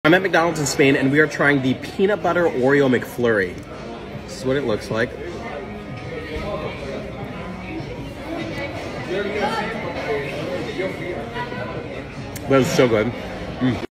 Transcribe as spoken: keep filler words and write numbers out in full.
I'm at McDonald's in Spain and we are trying the peanut butter Oreo McFlurry. This is what it looks like. But it's so good. Mm.